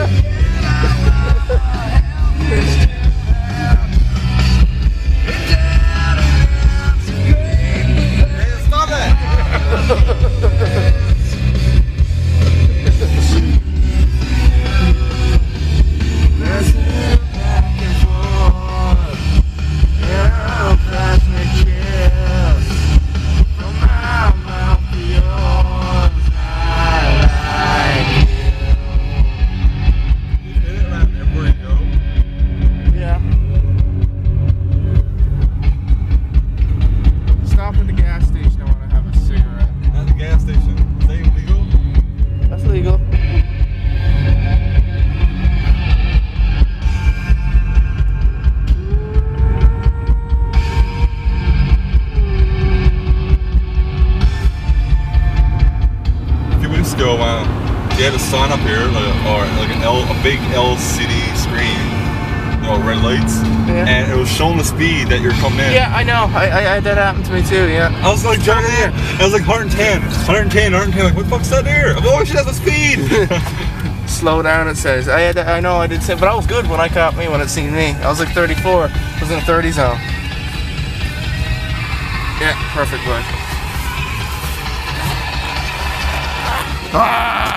Stop it! They had a sign up here, like a big LCD screen, you know, red lights, and it was showing the speed that you're coming in. Yeah, I know. I that happened to me too. Yeah. I was like, John, here. I was like 110, 110, 110. Like, what the fuck's that here? I'm like, oh, she has a speed. Slow down, it says. I know I did say, but I was good when I caught me when it seen me. I was like 34. I was in a 30 zone. Yeah, perfect, bud. Ah!